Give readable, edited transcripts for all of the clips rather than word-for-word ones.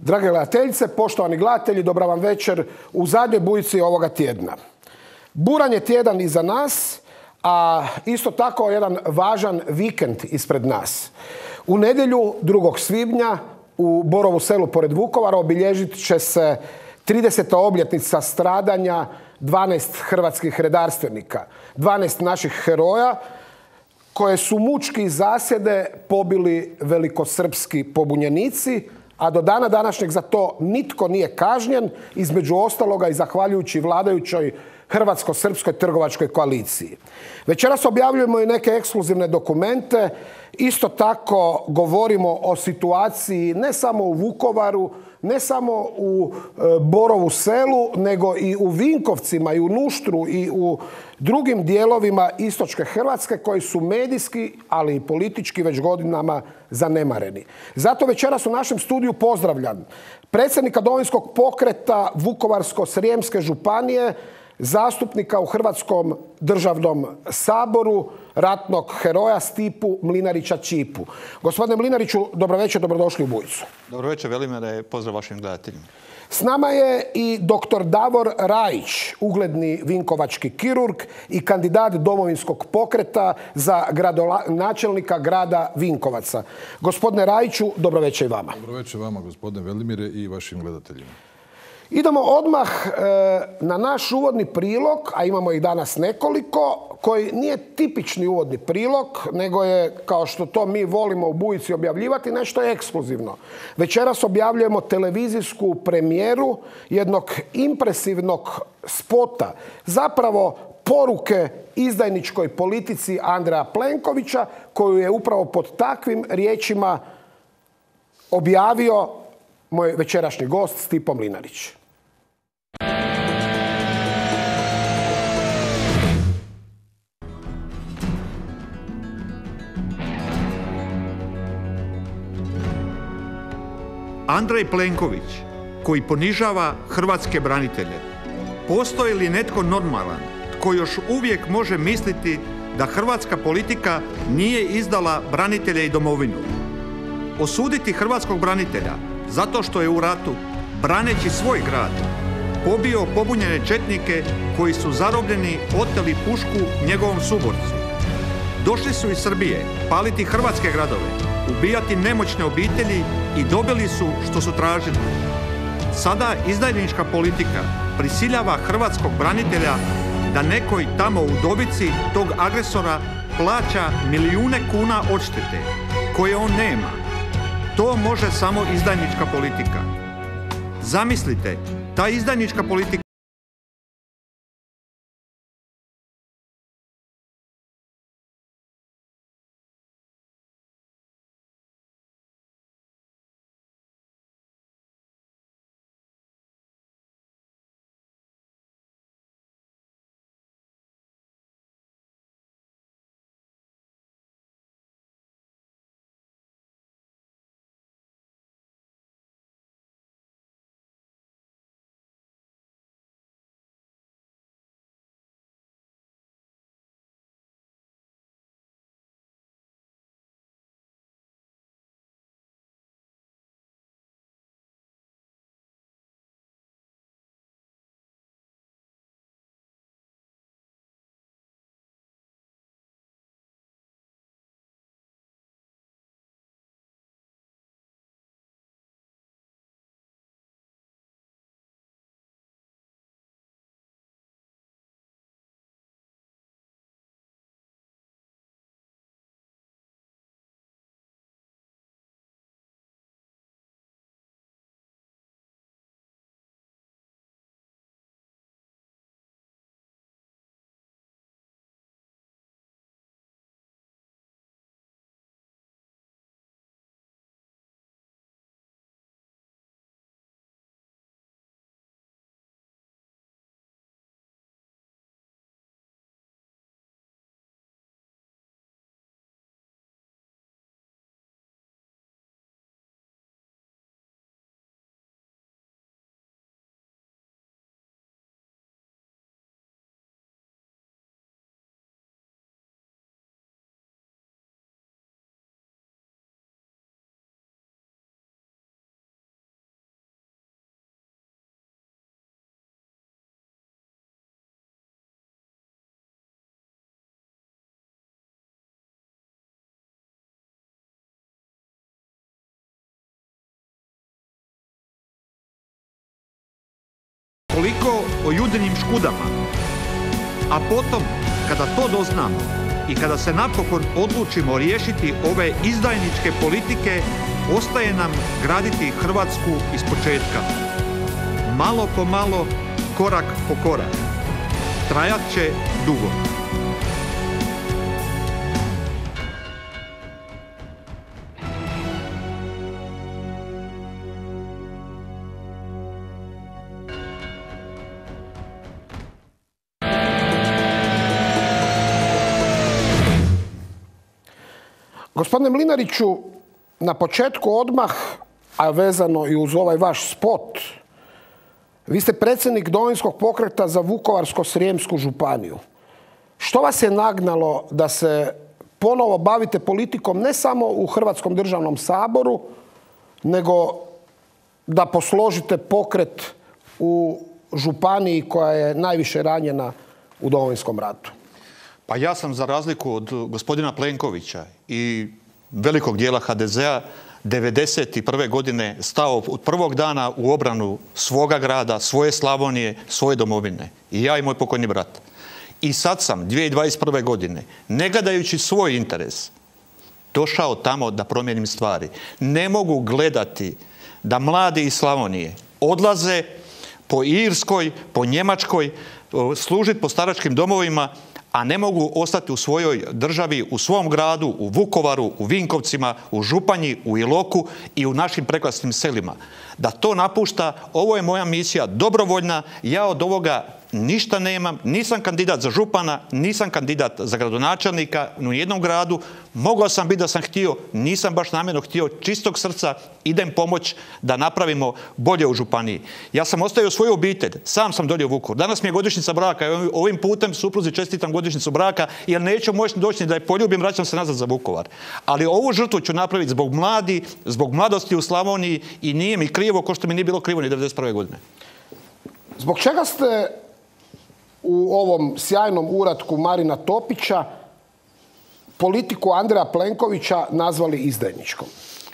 Drage gledateljice, poštovani gledatelji, dobra vam večer u zadnjoj bujici ovoga tjedna. Buran je tjedan iza nas, a isto tako jedan važan vikend ispred nas. U nedjelju 2. svibnja u Borovu Selu pored Vukovara obilježit će se 30. obljetnica stradanja 12 hrvatskih redarstvenika, 12 naših heroja koje su mučki iz zasjede pobili velikosrpski pobunjenici, a do dana današnjeg za to nitko nije kažnjen, između ostaloga i zahvaljujući vladajućoj hrvatsko-srpskoj trgovačkoj koaliciji. Večeras objavljujemo i neke ekskluzivne dokumente, isto tako govorimo o situaciji ne samo u Vukovaru, ne samo u Borovu Selu, nego i u Vinkovcima i u Nuštru i u drugim dijelovima istočne Hrvatske koji su medijski, ali i politički već godinama zanemareni. Zato večeras u našem studiju pozdravljam predsjednika Domovinskog pokreta Vukovarsko-srijemske županije, zastupnika u Hrvatskom državnom saboru, ratnog heroja Stipu Mlinarića Ćipu. Gospodine Mlinariću, dobro večer, dobrodošli u Bujicu. Dobro večer, Velimire, pozdrav vašim gledateljima. S nama je i dr. Davor Rajić, ugledni vinkovački kirurg i kandidat Domovinskog pokreta za gradonačelnika grada Vinkovaca. Gospodine Rajiću, dobro večer i vama. Dobro večer vama, gospodine Velimire, i vašim gledateljima. Idemo odmah na naš uvodni prilog, a imamo ih danas nekoliko, koji nije tipični uvodni prilog, nego je, kao što to mi volimo u Bujici objavljivati, nešto ekskluzivno. Večeras objavljujemo televizijsku premijeru jednog impresivnog spota, zapravo poruke izdajničkoj politici Andreja Plenkovića, koju je upravo pod takvim riječima objavio moj večerašnji gost Stipo Mlinarić. Andrej Plenković, koji ponižava hrvatske branitelje. Postoji li netko normalan tko još uvijek može misliti da hrvatska politika nije izdala branitelje i domovinu? Osuditi hrvatskog branitelja zato što je u ratu, braneći svoj grad, pobio pobunjene četnike koji su zarobljeni oteli pušku njegovom suborcu. Došli su iz Srbije paliti hrvatske gradove, ubijati nemoćne obitelji i dobili su što su tražili. Sada izdajnička politika prisiljava hrvatskog branitelja da nekoj tamo u Dobici tog agresora plaća milijune kuna odštete koje on nema. To može samo izdajnička politika. Zamislite, ta izdajnička politika Toliko o judenim škudama. A potom, kada to doznamo i kada se napokon odlučimo riješiti ove izdajničke politike, ostaje nam graditi Hrvatsku ispočetka. Malo po malo, korak po korak. Trajat će dugo. Gospodine Mlinariću, na početku odmah, a vezano i uz ovaj vaš spot, vi ste predsjednik Domovinskog pokreta za Vukovarsko-srijemsku županiju. Što vas je nagnalo da se ponovo bavite politikom ne samo u Hrvatskom državnom saboru, nego da posložite pokret u županiji koja je najviše ranjena u Domovinskom ratu? Pa ja sam, za razliku od gospodina Plenkovića i velikog dijela HDZ-a, 1991. godine stao od prvog dana u obranu svoga grada, svoje Slavonije, svoje domovine. I ja i moj pokojni brat. I sad sam, 2021. godine, ne gledajući svoj interes, došao tamo da promijenim stvari. Ne mogu gledati da mladi iz Slavonije odlaze po Irskoj, po Njemačkoj, služiti po staračkim domovima, a ne mogu ostati u svojoj državi, u svom gradu, u Vukovaru, u Vinkovcima, u Županji, u Iloku i u našim prekrasnim selima. Da to napušta, ovo je moja misija dobrovoljna, ja od ovoga ništa nemam, nisam kandidat za župana, nisam kandidat za gradonačelnika u jednom gradu, mogao sam biti da sam htio, nisam baš namjerno htio, čistog srca idem pomoć da napravimo bolje u županiji. Ja sam ostavio svoju obitelj, sam sam dolje u Vukovar. Danas mi je godišnjica braka i ovim putem supruzi čestitam godišnjicu braka jer neću moći doći da je poljubim, vraćam se nazad za Vukovar. Ali ovu žrtvu ću napraviti zbog mladi, zbog mladosti u Slavoniji i nije mi krivo kao što mi nije bilo krivo ni 1991. godine. Zbog čega ste u ovom sjajnom uratku Marina Topića politiku Andreja Plenkovića nazvali izdajničkom?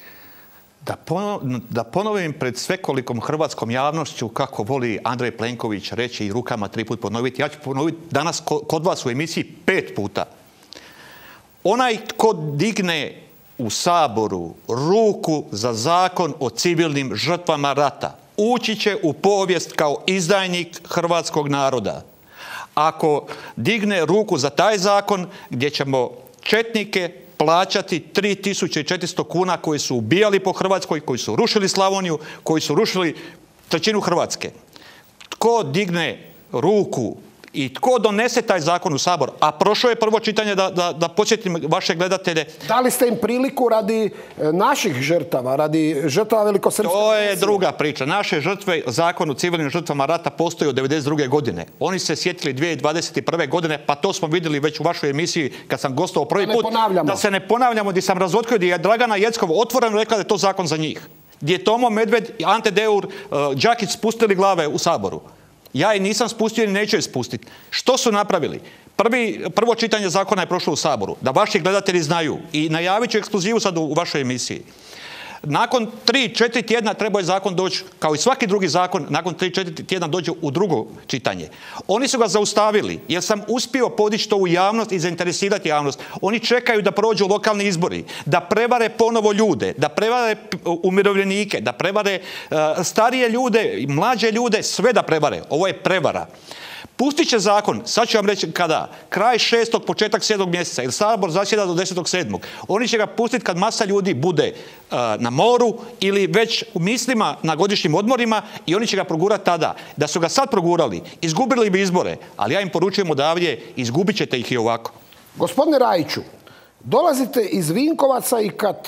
Da ponovim pred svekolikom hrvatskom javnošću kako voli Andrej Plenković reći i rukama 3 puta ponoviti. Ja ću ponoviti danas kod vas u emisiji 5 puta. Onaj tko digne u Saboru ruku za zakon o civilnim žrtvama rata ući će u povijest kao izdajnik hrvatskog naroda. Ako digne ruku za taj zakon gdje ćemo četnike plaćati 3400 kuna koji su ubijali po Hrvatskoj, koji su rušili Slavoniju, koji su rušili trećinu Hrvatske. Tko digne ruku i tko donese taj zakon u Sabor, a prošlo je prvo čitanje, da podsjetim vaše gledatelje. Dali ste im priliku radi naših žrtava, radi žrtava velikosrpske agresije? To je druga priča. Naše žrtve, zakon o civilnim žrtvama rata postoji od 1992. godine. Oni se sjetili 2021. godine, pa to smo vidjeli već u vašoj emisiji kad sam gostovao prvi put. Da se ne ponavljamo, gdje sam razotkrio, gdje je Dragana Jeckov otvoreno rekla da je to zakon za njih. Gdje je Tomo Medved, Ante Deur, Đakić spustili glave u Saboru. Ja je nisam spustio i neću je spustiti. Što su napravili? Prvo čitanje zakona je prošlo u Saboru. Da vaši gledatelji znaju. I najavit ću ekskluzivu sad u vašoj emisiji. Nakon 3-4 tjedna trebao je zakon doći, kao i svaki drugi zakon, nakon 3-4 tjedna dođe u drugo čitanje. Oni su ga zaustavili jer sam uspio podići to u javnost i zainteresirati javnost. Oni čekaju da prođu lokalni izbori, da prevare ponovo ljude, da prevare umirovljenike, da prevare starije ljude, mlađe ljude, sve da prevare. Ovo je prevara. Pustit će zakon, sad ću vam reći kada, kraj 6. početak 7. mjeseca, jer Sabor zasjeda do 10.7. Oni će ga pustiti kad masa ljudi bude na moru ili već u mislima na godišnjim odmorima i oni će ga progurati tada. Da su ga sad progurali, izgubili bi izbore, ali ja im poručujem odavdje, izgubit ćete ih i ovako. Gospodine Rajiću, dolazite iz Vinkovaca i kad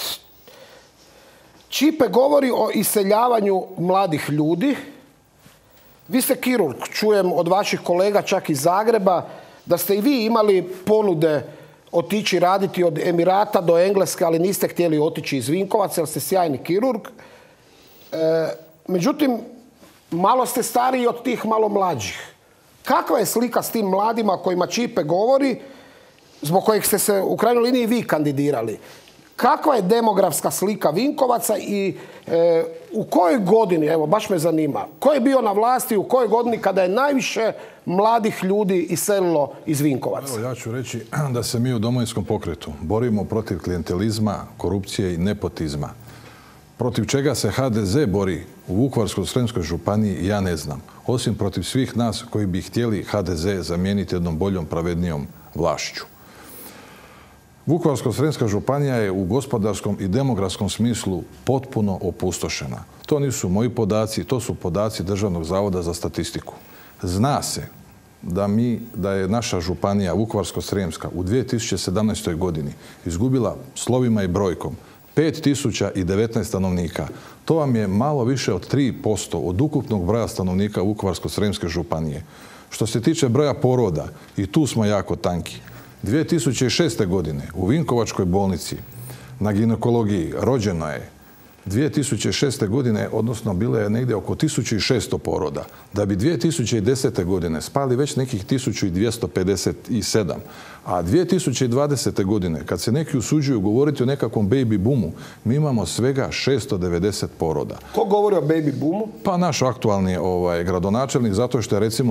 Čipe govori o iseljavanju mladih ljudi, vi ste kirurg, čujem od vaših kolega čak iz Zagreba, da ste i vi imali ponude otići raditi od Emirata do Engleske, ali niste htjeli otići iz Vinkovaca jer ste sjajni kirurg. Međutim, malo ste stariji od tih malo mlađih. Kakva je slika s tim mladima kojima Čipe govori, zbog kojeg ste se u krajnjoj liniji vi kandidirali? kakva je demografska slika Vinkovaca i u kojoj godini, evo baš me zanima, ko je bio na vlasti u kojoj godini kada je najviše mladih ljudi iselilo iz Vinkovaca? Evo, ja ću reći da se mi u Domovinskom pokretu borimo protiv klijentelizma, korupcije i nepotizma. Protiv čega se HDZ bori u Vukovarsko-srijemskoj županiji, ja ne znam. Osim protiv svih nas koji bi htjeli HDZ zamijeniti jednom boljom, pravednijom vlašću. Vukovarsko-srijemska županija je u gospodarskom i demografskom smislu potpuno opustošena. To nisu moji podaci, to su podaci Državnog zavoda za statistiku. Zna se da je naša županija Vukovarsko-srijemska u 2017. godini izgubila slovima i brojkom 5019 stanovnika. To vam je malo više od 3% od ukupnog broja stanovnika Vukovarsko-srijemske županije. Što se tiče broja poroda, i tu smo jako tanki. 2006. godine u Vinkovačkoj bolnici na ginekologiji rođeno je 2006. godine, odnosno bilo je negdje oko 1600 poroda, da bi 2010. godine spali već nekih 1257. A 2020. godine, kad se neki usuđuju govoriti o nekakvom baby boomu, mi imamo svega 690 poroda. Ko govori o baby boomu? Pa naš aktualni gradonačelnik, zato što je recimo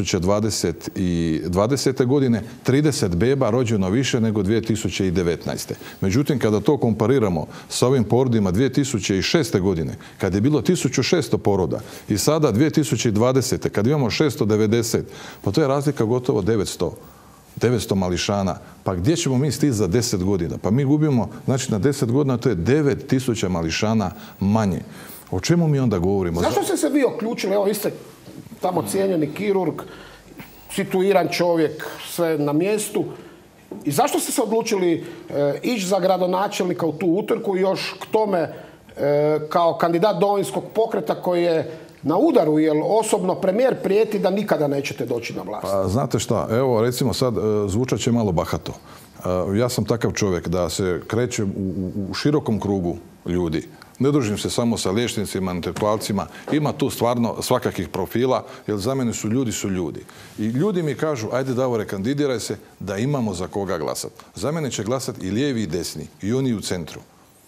2020. godine 30 beba rođeno više nego 2019. Međutim, kada to kompariramo sa ovim porodima 2006. godine, kad je bilo 1600 poroda i sada 2020. kad imamo 690, pa to je razlika gotovo 900 mališana. Pa gdje ćemo mi stići za 10 godina? Pa mi gubimo, znači na 10 godina to je 9000 mališana manje. O čemu mi onda govorimo? Zašto ste se vi uključili? Evo, vi ste tamo cijenjeni kirurg, situiran čovjek, sve na mjestu. I zašto ste se odlučili ići za gradonačelnika u tu utrku i još k tome kao kandidat Domovinskog pokreta koji je na udaru, jer osobno premijer prijeti da nikada nećete doći na vlast? Pa znate šta, evo recimo sad zvučat će malo bahato. Ja sam takav čovjek da se krećem u širokom krugu ljudi. Ne družim se samo sa liječnicima, intelektualcima. Ima tu stvarno svakakih profila, jer za mene su ljudi. I ljudi mi kažu, ajde Davore, kandidiraj se da imamo za koga glasati. Za mene će glasati i lijevi i desni, i oni u centru.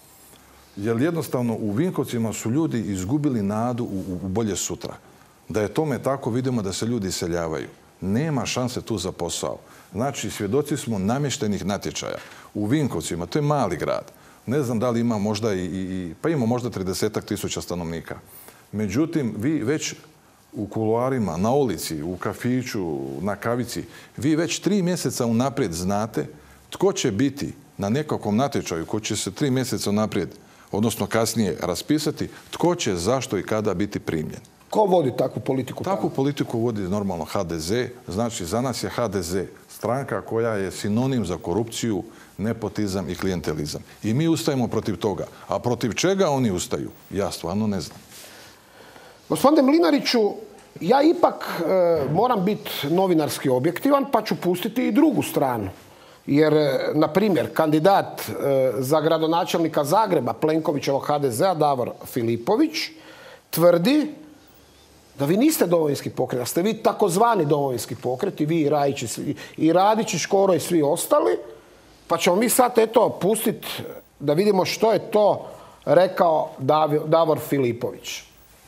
Jer jednostavno u Vinkovcima su ljudi izgubili nadu u bolje sutra. Da je tome tako, vidimo da se ljudi iseljavaju. Nema šanse tu za posao. Znači, svjedoci smo namještenih natječaja. U Vinkovcima, to je mali grad. Ne znam da li ima možda pa ima možda 30.000 stanovnika. Međutim, vi već u kuloarima, na ulici, u kafiću, na kavici, vi već 3 mjeseca unaprijed znate tko će biti na nekakvom natječaju koji će se 3 mjeseca unaprijed, odnosno kasnije raspisati, tko će, zašto i kada biti primljen. Ko vodi takvu politiku? Takvu politiku vodi normalno HDZ. Znači, za nas je HDZ stranka koja je sinonim za korupciju, nepotizam i klijentelizam. I mi ustajemo protiv toga. A protiv čega oni ustaju? Ja stvarno ne znam. Gospodine Mlinariću, ja ipak moram biti novinarski objektivan, pa ću pustiti i drugu stranu. Jer, na primjer, kandidat za gradonačelnika Zagreba, Plenkovićevog HDZ-a, Davor Filipović, tvrdi da vi niste Domovinski pokret, da ste vi takozvani Domovinski pokret, i vi i Rajić i Radić i Škoro i svi ostali. Pa ćemo mi sad pustiti da vidimo što je to rekao Davor Filipović.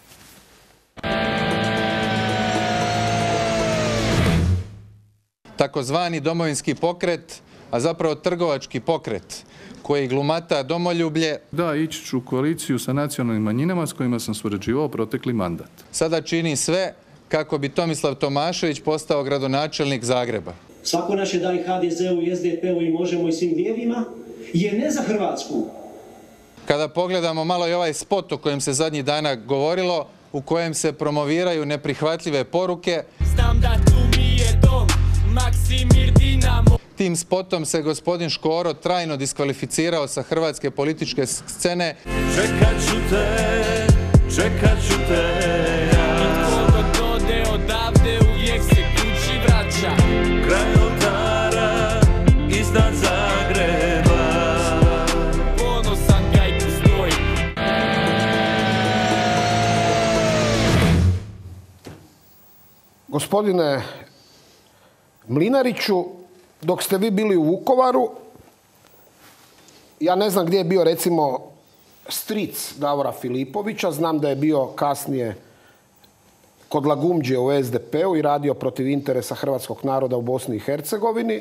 Takozvani Domovinski pokret, a zapravo trgovački pokret koji glumata domoljublje. Da, ići ću u koaliciju sa nacionalnim manjinama s kojima sam surađivao protekli mandat. Sada čini sve kako bi Tomislav Tomašević postao gradonačelnik Zagreba. Svako naše da i HDZ-u i SDP-u i Možemo i svim lijevima je ne za Hrvatsku. Kada pogledamo malo i ovaj spot o kojem se zadnjih dana govorilo, u kojem se promoviraju neprihvatljive poruke. Znam da tu mi je dom, Maksimir Dinamo. Tim spotom se gospodin Škoro trajno diskvalificirao sa hrvatske političke scene. Čekat ću te ja. Nitko god ode odavde uvijek se kući vraća. Kraj oltara, iznad Zagreba. Ponosan Gajku stoji. Gospodine Mlinariću, dok ste vi bili u Vukovaru, Ja ne znam gdje je bio recimo stric Davora Filipovića, znam da je bio kasnije kod Lagumđije u SDP-u i radio protiv interesa hrvatskog naroda u Bosni i Hercegovini.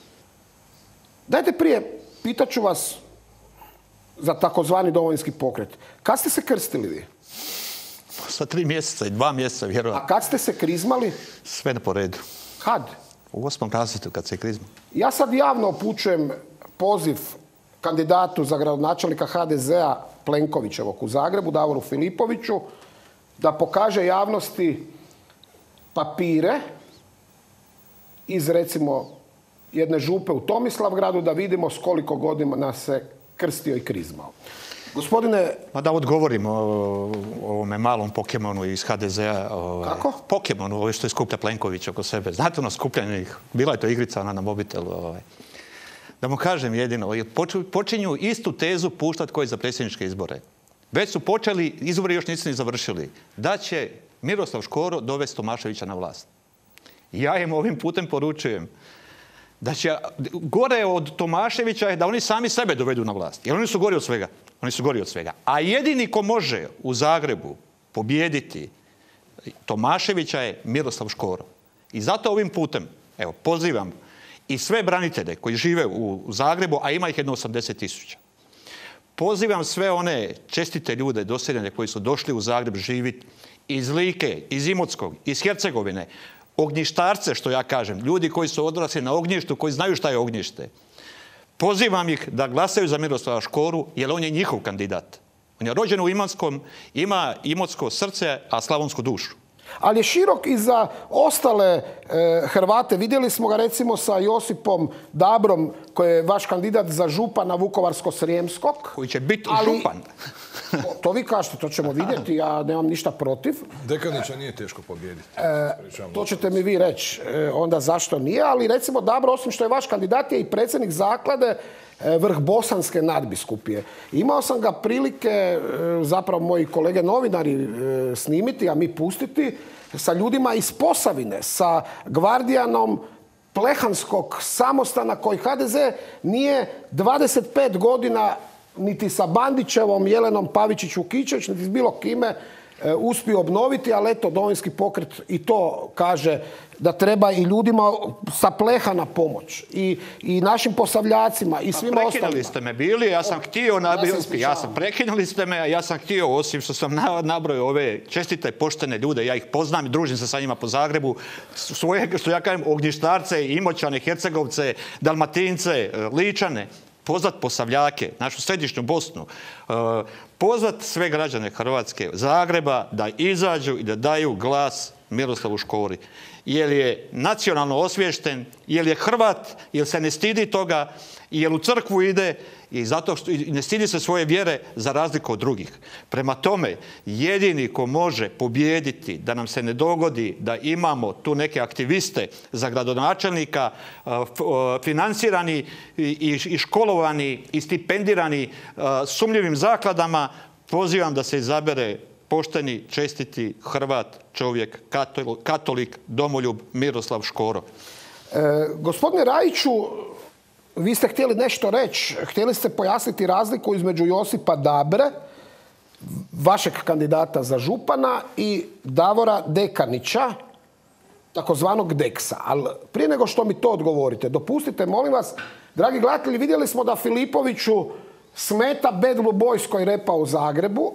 Dajte prije, pitaću vas za takozvani Domovinski pokret. Kad ste se krstili vi? Sa 3 mjeseca i 2 mjeseca, vjerovatno. A kad ste se krizmali? Sve na poredu. Kad? U 8. razredu kad se krizmali. Ja sad javno upućujem poziv kandidatu za gradonačelnika HDZ-a Plenkovićevog u Zagrebu, Davoru Filipoviću, da pokaže javnosti papire iz recimo jedne župe u Tomislavgradu da vidimo s koliko godina se krstio i krizmao. Gospodine... Ma da odgovorim o ovome malom Pokemonu iz HDZ-a. Kako? Pokemonu, ovo što je skuplja Plenković oko sebe. Znate ono skupljanje ih? Bila je to igrica ona na mobitelu. Da mu kažem jedino, počinju istu tezu puštati koji za predsjedničke izbore. Već su počeli, izbori još nisu ni završili, da će Miroslav Škoro dovesti Tomaševića na vlast. Ja im ovim putem poručujem da će gore od Tomaševića je da oni sami sebe dovedu na vlast. Jer oni su gori od svega. Oni su gori od svega. A jedini ko može u Zagrebu pobijediti Tomaševića je Miroslav Škoro. I zato ovim putem, evo, pozivam i sve branitelje koji žive u Zagrebu, a ima ih jedno 80.000. Pozivam sve one čestite ljude, doseljene koji su došli u Zagreb živjeti iz Like, iz Imotskog, iz Hercegovine, ognjištarce, što ja kažem, ljudi koji su odrasli na ognjištu, koji znaju šta je ognjište. Pozivam ih da glasaju za Miroslava Škoru, jer on je njihov kandidat. On je rođen u Imotskom, ima imotsko srce, a slavonsku dušu. Ali je širok i za ostale Hrvate. Vidjeli smo ga recimo sa Josipom Dabrom, koji je vaš kandidat za župana Vukovarsko-srijemskog. Koji će biti župan. To vi kažete, to ćemo vidjeti, ja nemam ništa protiv. Dekanića nije teško pobijediti. To ćete mi vi reći, onda zašto nije, ali recimo Dabro, osim što je vaš kandidat, je i predsjednik zaklade Vrh Bosanske nadbiskupije. Imao sam ga prilike, zapravo moji kolege novinari snimiti, a mi pustiti, sa ljudima iz Posavine, sa gvardijanom Plehanskog samostana koji HDZ nije 25 godina niti sa Bandićevom, Jelenom Pavičić-Vukičević, niti s bilo kime uspio obnoviti, ali eto, Domovinski pokret i to kaže da treba i ljudima sa Plehana pomoć. I našim Posavljacima i svima ostalima. Prekinuli ste me bili, ja sam htio prekinuli ste me, a ja sam htio, osim što sam nabrojio ove čestite, poštene ljude, ja ih poznam i družim se sa njima po Zagrebu, svoje, što ja kažem, ognjištarce, Imoćane, Hercegovce, Dalmatince, Ličane, pozvat Posavljake, našu središnju Bosnu, pozvat sve građane Hrvatske, Zagreba, da izađu i da daju glas Miroslavu Škori. Jer je nacionalno osviješten, jer je Hrvat, jer se ne stidi toga, jer u crkvu ide i zato što ne stidi se svoje vjere za razliku od drugih. Prema tome, jedini ko može pobijediti da nam se ne dogodi da imamo tu neke aktiviste za gradonačelnika, financirani i školovani i stipendirani sumnjivim zakladama, pozivam da se izabere pošteni, čestiti Hrvat, čovjek, katolik, domoljub Miroslav Škoro. Gospodine Rajiću, vi ste htjeli nešto reći. Htjeli ste pojasniti razliku između Josipa Dabre, vašeg kandidata za župana, i Davora Dekanića, takozvanog Deksa. Ali prije nego što mi to odgovorite, dopustite, molim vas, dragi gledatelji, vidjeli smo da Filipoviću smeta Bad Blue Boys koji repa u Zagrebu.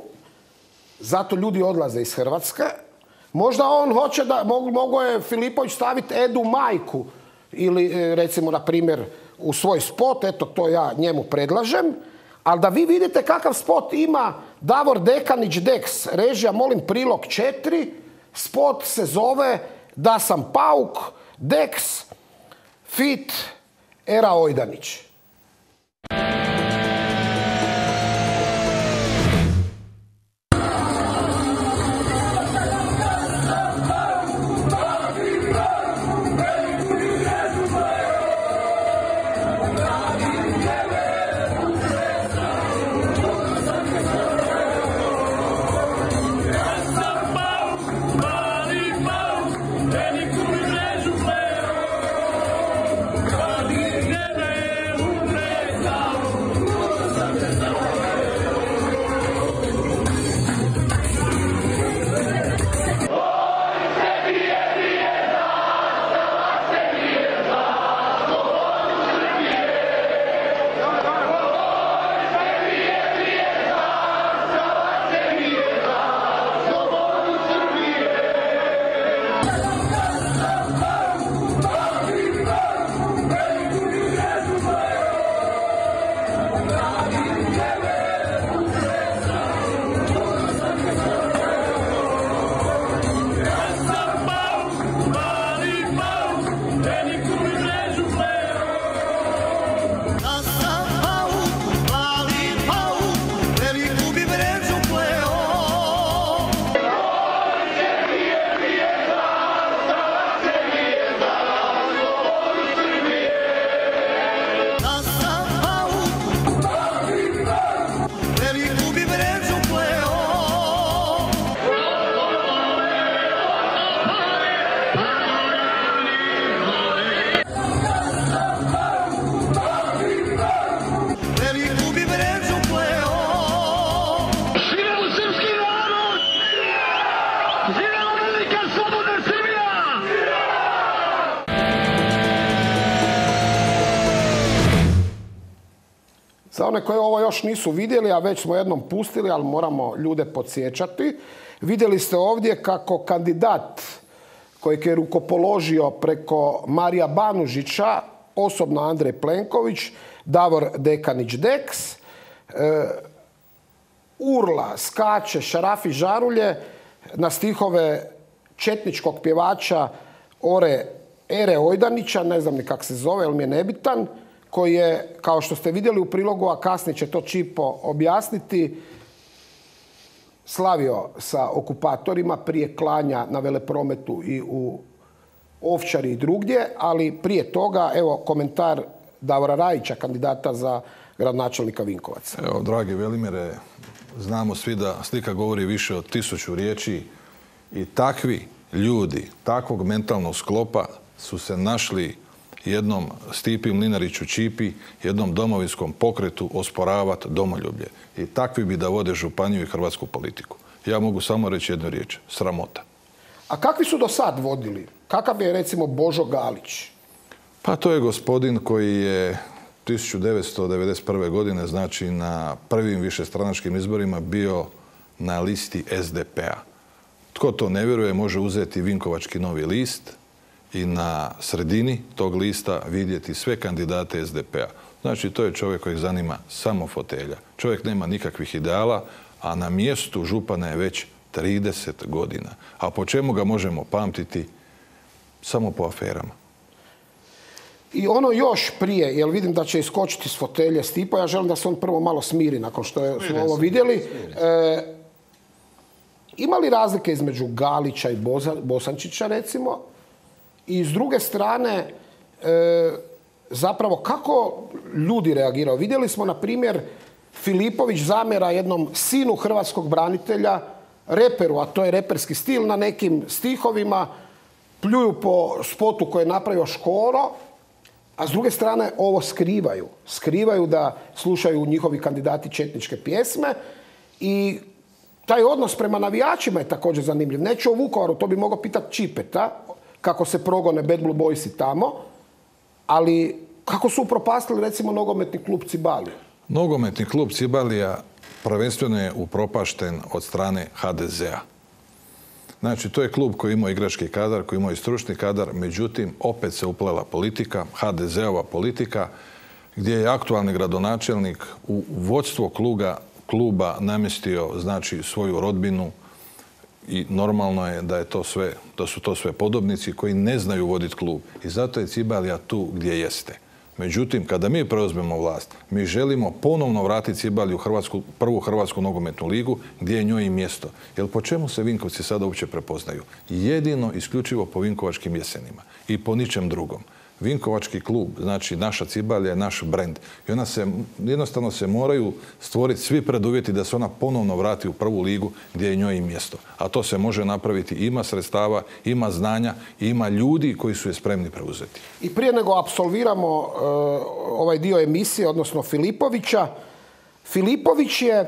Zato ljudi odlaze iz Hrvatske. Možda on hoće da, mogo je Filipović staviti Edu majku ili recimo, na primjer, u svoj spot, eto to ja njemu predlažem, ali da vi vidite kakav spot ima Davor Dekanić Deks, režija, molim, prilog 4, spot se zove Da sam pauk, Deks, fit, Era Ojdanić. Za one koji ovo još nisu vidjeli, a već smo jednom pustili, ali moramo ljude podsjećati. Vidjeli ste ovdje kako kandidat kojeg je rukopoložio preko Marija Banužića, osobno Andrej Plenković, Davor Dekanić-Deks, urla, skače, šarafi žarulje na stihove četničkog pjevača Ere Ojdanića, ne znam ni kak se zove, ali mi je nebitan, koji je, kao što ste vidjeli u prilogu, a kasnije će to Čipo objasniti, slavio sa okupatorima prije klanja na Veleprometu i u Ovčari i drugdje, ali prije toga, evo, komentar Davora Rajića, kandidata za gradonačelnika Vinkovaca. Evo, dragi Velimire, znamo svi da slika govori više od 1000 riječi i takvi ljudi, takvog mentalnog sklopa su se našli jednom Stipi Mlinariću Čipi, jednom domovinskom pokretu osporavati domoljublje. I takvi bi da vode županiju i hrvatsku politiku. Ja mogu samo reći jednu riječ, sramota. A kakvi su do sad vodili? Kakav je, recimo, Božo Galić? Pa to je gospodin koji je 1991. godine, znači na prvim višestranačkim izborima, bio na listi SDP-a. Tko to ne vjeruje može uzeti Vinkovački novi list i na sredini tog lista vidjeti sve kandidate SDP-a. Znači, to je čovjek kojeg zanima samo fotelja. Čovjek nema nikakvih ideala, a na mjestu župana je već 30 godina. A po čemu ga možemo pamtiti? Samo po aferama. I ono još prije, jer vidim da će iskočiti s fotelje Stipo, ja želim da se on prvo malo smiri nakon što smo ovo vidjeli. Ima li razlike između Galića i Bosančića, recimo? I s druge strane, zapravo, kako ljudi reagiraju? Vidjeli smo, na primjer, Filipović zamjera jednom sinu hrvatskog branitelja, reperu, a to je reperski stil, na nekim stihovima, pljuju po spotu koji je napravio Škoro, a s druge strane ovo skrivaju. Skrivaju da slušaju njihovi kandidati četničke pjesme i taj odnos prema navijačima je također zanimljiv. Neću o Vukovaru, to bi mogao pitati Čipeta, kako se progone Bad Blue Boysi tamo, ali kako su upropastili, recimo, nogometni klub Cibalija? Nogometni klub Cibalija prvenstveno je upropašten od strane HDZ-a. Znači, to je klub koji ima igrački kadar, koji ima i stručni kadar, međutim, opet se uplela politika, HDZ-ova politika, gdje je aktualni gradonačelnik u vodstvo kluba namjestio, znači, svoju rodbinu i normalno je da su to sve podobnici koji ne znaju voditi klub. I zato je Cibalija tu gdje jeste. Međutim, kada mi preuzmemo vlast, mi želimo ponovno vratiti Cibaliju u prvu hrvatsku nogometnu ligu, gdje je njoj i mjesto. Jer po čemu se Vinkovci sada uopće prepoznaju? Jedino, isključivo po Vinkovačkim jesenima i po ničem drugom. Vinkovački klub, znači naša Cibalija je naš brend. I jednostavno se moraju stvoriti svi preduvjeti da se ona ponovno vrati u prvu ligu gdje je njoj i mjesto. A to se može napraviti, ima sredstava, ima znanja i ima ljudi koji su je spremni preuzeti. I prije nego apsolviramo ovaj dio emisije, odnosno Filipovića, Filipović je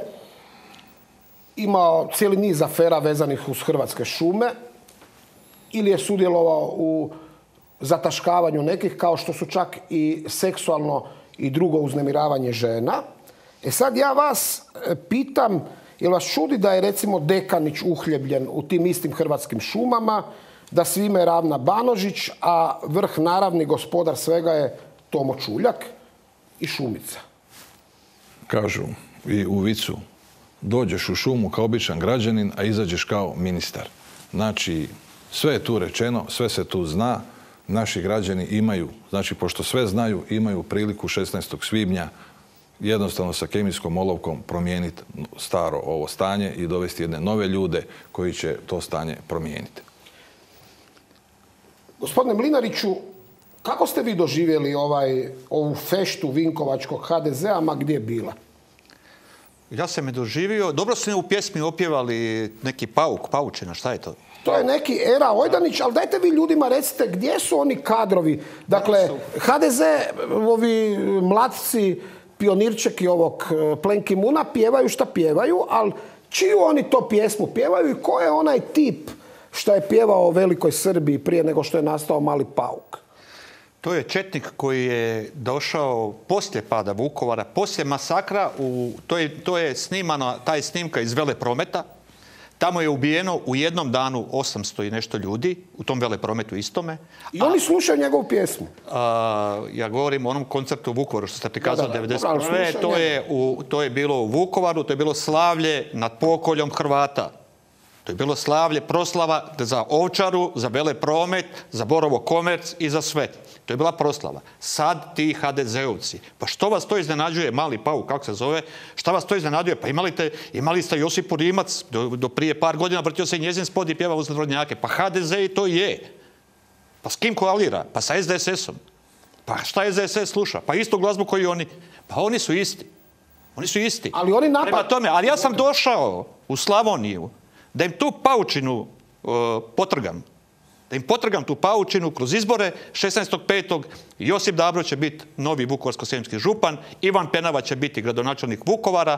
imao cijeli niz afera vezanih uz Hrvatske šume ili je sudjelovao u zataškavanju nekih, kao što su čak i seksualno i drugo uznemiravanje žena. Sad ja vas pitam, jel vas čudi da je, recimo, Dekanić uhljebljen u tim istim Hrvatskim šumama, da svime ravna Banožić, a vrh naravni gospodar svega je Tomo Čuljak i šumica? Kažu i u vicu, dođeš u šumu kao običan građanin, a izađeš kao ministar. Znači, sve je tu rečeno, sve se tu zna. Naši građani imaju, znači pošto sve znaju, imaju priliku 16. svibnja jednostavno sa kemijskom olovkom promijeniti staro ovo stanje i dovesti jedne nove ljude koji će to stanje promijeniti. Gospodine Mlinariću, kako ste vi doživjeli ovu feštu vinkovačkog HDZ-a, ma gdje je bila? Ja sam je doživio. Dobro su u pjesmi opjevali neki paučina, šta je to? To je neki Era Ojdanić, ali dajte vi ljudima recite gdje su oni kadrovi. Dakle, HDZ, ovi mlatci, pionirčeki ovog Plenki Muna pjevaju šta pjevaju, ali čiju oni to pjesmu pjevaju i ko je onaj tip što je pjevao o Velikoj Srbiji prije nego što je nastao Mali Pauk? To je četnik koji je došao poslije pada Vukovara, poslije masakra. To je snimano, ta je snimka iz Veleprometa. Tamo je ubijeno u jednom danu 800 i nešto ljudi, u tom Veleprometu istome. I oni slušaju njegovu pjesmu. Ja govorim o onom koncertu u Vukovaru, što ste prikazali 1991. To je bilo u Vukovaru, to je bilo slavlje nad pokoljom Hrvata. To je bilo slavlje, proslava za Ovčaru, za Velepromet, za Borovo Komerc i za sve. To je bila proslava. Sad ti HDZ-ovci, pa što vas to iznenađuje, Mali Pauk, kako se zove, šta vas to iznenađuje? Pa imali ste Josipu Rimac, do prije par godina vrtio se i njezin spod i pjevao uz narodnjake. Pa HDZ i to je. Pa s kim koalira? Pa sa SDSS-om. Pa šta SDSS sluša? Pa istu glazbu koju oni. Pa oni su isti. Oni su isti. Ali oni Prema tome, ali ja sam došao u Slavoniju da im tu paučinu potrgam. Da im potrgam tu paučinu kroz izbore. 16.5. Josip Dabro će biti novi vukovarsko-srijemski župan, Ivan Penava će biti gradonačelnik Vukovara,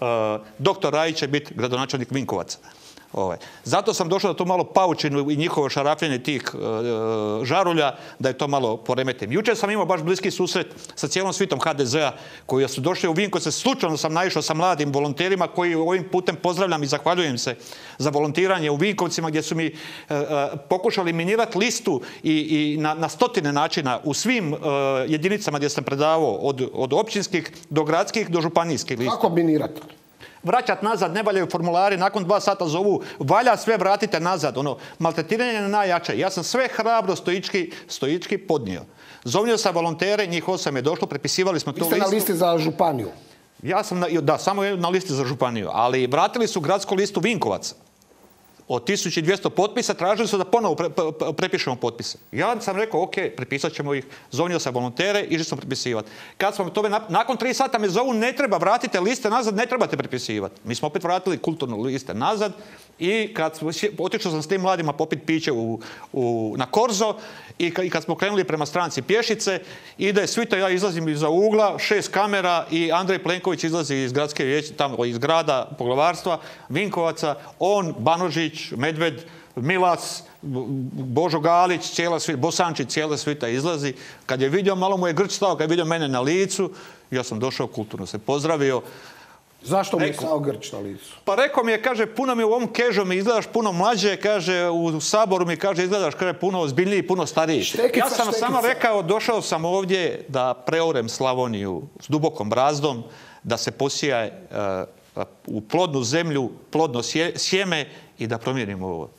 dr. Rajić će biti gradonačelnik Vinkovaca. Zato sam došao da to malo paučinu i njihovo šarafljenje tih žarulja, da je to malo poremetim. Jučer sam imao baš bliski susret sa cijelom svitom HDZ-a koji su došli u Vinkovce. Slučajno sam naišao sa mladim volonterima koji ovim putem pozdravljam i zahvaljujem se za volontiranje u Vinkovcima gdje su mi pokušali minirati listu i na stotine načina u svim jedinicama gdje sam predavao od općinskih do gradskih do županijskih lista. Kako minirati? Vraćati nazad, ne valjaju formulari, nakon 2 sata zovu, valja sve vratite nazad. Maltretiranje je najjače. Ja sam sve hrabro stoički podnio. Zovnio sam volontere, njih 8 je došlo, prepisivali smo tu listu. Vi ste na listi za županiju? Ja sam, samo na listi za županiju, ali vratili su gradsku listu Vinkovaca. Od 1200 potpisa tražili su da ponovo prepišemo potpise. Ja sam rekao, ok, prepisat ćemo ih. Zovnio sam volontere, išli smo prepisivati. Kad smo tome, nakon 3 sata me zovu, ne treba, vratite liste nazad, ne trebate prepisivati. Mi smo opet vratili kulturno liste nazad i otišao sam s tim mladima popit piće na Korzo i kad smo krenuli prema stranci Pješice, ide svita, ja izlazim iza ugla, 6 kamera i Andrej Plenković izlazi iz gradske vijeće, tamo iz grada poglavarstva, Vinkovaca, on, Banožić, Medved, Milas, Božo Galić, cijela svita, Bosančić, cijela svita izlazi. Kad je vidio, malo mu je grč stao, kad je vidio mene na licu, ja sam došao kulturno, se pozdravio. Zašto mu je stao grč na licu? Pa rekao mi je, kaže, puno mi u ovom kežu mi izgledaš puno mlađe, kaže, u Saboru mi, kaže, izgledaš, kaže, puno ozbiljniji, puno stariji. Ja sam samo rekao, došao sam ovdje da preorem Slavoniju s dubokom brazdom, da se posija u plodnu zemlju, plodno sjeme i da promijenimo ovo.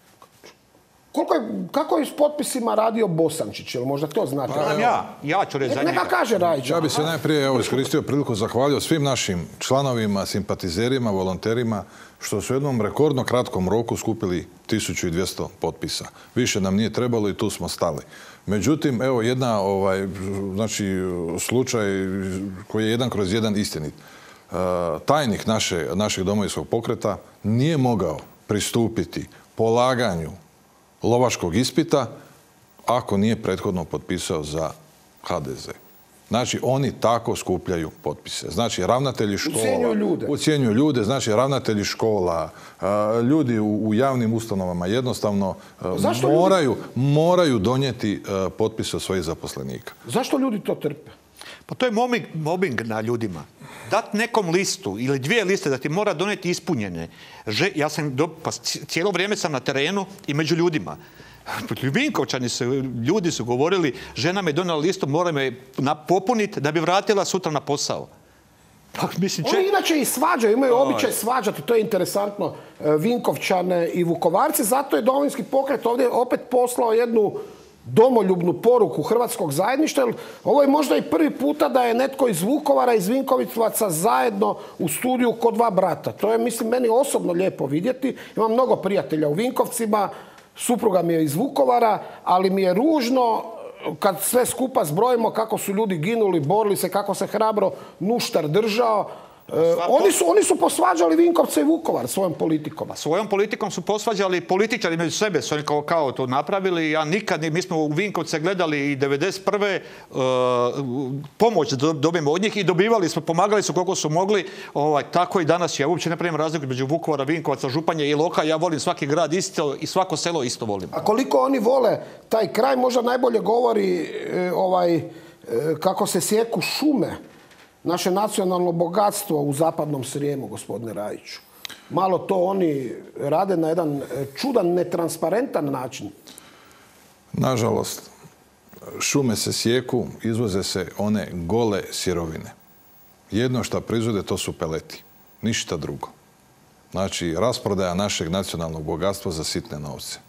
Kako je s potpisima radio Bosančić? Jel možda to znate? Ja ću reći za njega. Neka kaže Rajić. Ja bi se najprije iskoristio priliku zahvalio svim našim članovima, simpatizerima, volonterima, što su u jednom rekordno kratkom roku skupili 1200 potpisa. Više nam nije trebalo i tu smo stali. Međutim, evo jedna slučaj koji je 1/1 istinit. Tajnik našeg domovinskog pokreta nije mogao pristupiti polaganju lovačkog ispita ako nije prethodno potpisao za HDZ. Znači, oni tako skupljaju potpise. Znači, ravnatelji škola... Ucijenjuju ljude. Znači, ravnatelji škola, ljudi u javnim ustanovama jednostavno moraju donijeti potpise od svojih zaposlenika. Zašto ljudi to trpe? Pa to je mobbing na ljudima. Dat nekom listu ili 2 liste da ti mora donijeti ispunjene. Cijelo vrijeme sam na terenu i među ljudima. Vinkovčani ljudi su govorili, žena me donijela listu, mora me popuniti da bi vratila sutra na posao. Oni inače i svađaju, imaju običaj svađati, to je interesantno, Vinkovčane i Vukovarci, zato je Domovinski pokret ovdje opet poslao jednu domoljubnu poruku hrvatskog zajedništva. Ovo je možda i prvi puta da je netko iz Vukovara, iz Vinkovaca zajedno u studiju ko 2 brata. To je, mislim, meni osobno lijepo vidjeti. Imam mnogo prijatelja u Vinkovcima, supruga mi je iz Vukovara, ali mi je ružno kad sve skupa zbrojimo kako su ljudi ginuli, borili se, kako se hrabro Nuštar držao. Oni su posvađali Vinkovce i Vukovar svojom politikom. Svojom politikom su posvađali političari među sebe, su oni kao to napravili. Ja nikad, mi smo u Vinkovce gledali i 91. Pomoć dobijemo od njih i dobivali smo, pomagali su koliko su mogli. Tako i danas. Ja uopće ne pravim razliku među Vukovara, Vinkovaca, Županje i Iloka. Ja volim svaki grad isto i svako selo isto volim. A koliko oni vole taj kraj, možda najbolje govori kako se sjeku šume, naše nacionalno bogatstvo u zapadnom Srijemu, gospodine Rajiću. Malo to oni rade na jedan čudan, netransparentan način. Nažalost, šume se sjeku, izvoze se one gole sirovine. Jedno što proizvode to su peleti, ništa drugo. Znači, rasprodaja našeg nacionalnog bogatstva za sitne novce.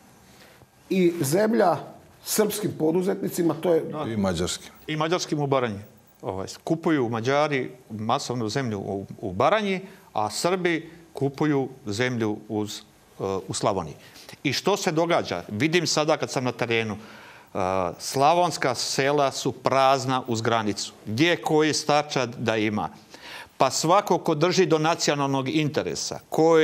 I zemlja srpskim poduzetnicima, to je... I mađarskim. I mađarskim u Baranji. Kupuju Mađari masovnu zemlju u Baranji, a Srbi kupuju zemlju u Slavoniji. I što se događa? Vidim sada kad sam na terenu. Slavonska sela su prazna uz granicu. Gdje koji starčad da ima? Pa svako ko drži do nacionalnog interesa, ko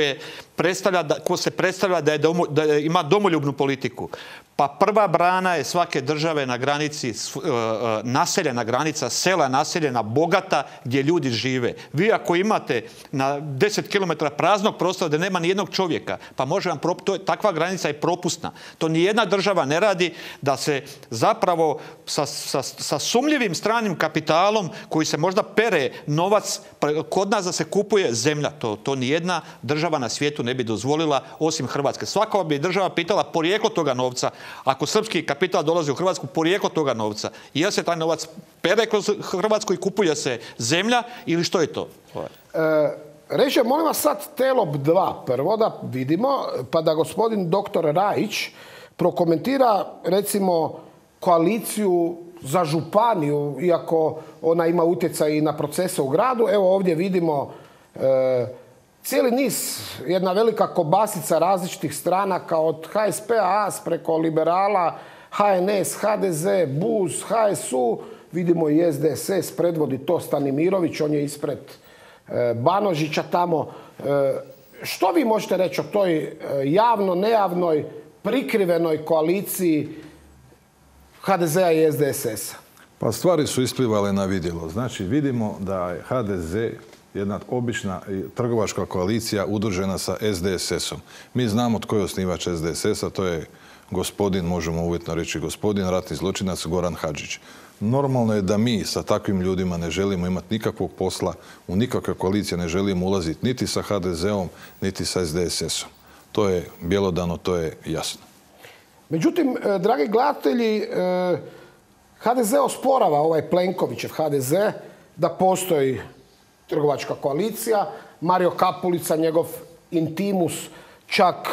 se predstavlja da ima domoljubnu politiku, pa prva brana je svake države na granici, naseljena granica, sela naseljena, bogata, gdje ljudi žive. Vi ako imate na 10 km praznog prostora gdje nema ni jednog čovjeka, pa može vam, takva granica je propusna. To nijedna država ne radi da se zapravo sa sumnjivim stranim kapitalom koji se možda pere novac, kod nas da se kupuje zemlja. To nijedna država na svijetu ne bi dozvolila, osim Hrvatske. Svaka bi država pitala porijeklo toga novca. Ako srpski kapital dolazi u Hrvatsku, porijeklo toga novca. Jel se taj novac pere kroz Hrvatsku i kupuje se zemlja ili što je to? Reže, molim vas sad Telop 2 prvo da vidimo, pa da gospodin doktor Rajić prokomentira recimo koaliciju za županiju, iako ona ima utjecaj i na procese u gradu. Evo ovdje vidimo cijeli niz, jedna velika kobasica različitih stranaka od HSP-a, AS preko liberala, HNS, HDZ, BUZ, HSU. Vidimo i SDSS, predvodi to Stanimirović, on je ispred Banožića tamo. Što vi možete reći o toj javno, nejavnoj, prikrivenoj koaliciji HDZ-a i SDSS-a? Pa stvari su isplivale na vidjelo. Znači, vidimo da je HDZ jedna obična trgovačka koalicija udružena sa SDSS-om. Mi znamo tko je osnivač SDSS-a, to je gospodin, možemo uvjetno reći gospodin, ratni zločinac Goran Hadžić. Normalno je da mi sa takvim ljudima ne želimo imati nikakvog posla, u nikakve koalicije ne želimo ulaziti niti sa HDZ-om, niti sa SDSS-om. To je bjelodano, to je jasno. Međutim, dragi gledatelji, HDZ osporava, ovaj Plenkovićev HDZ, da postoji trgovačka koalicija. Mario Kapulica, njegov intimus, čak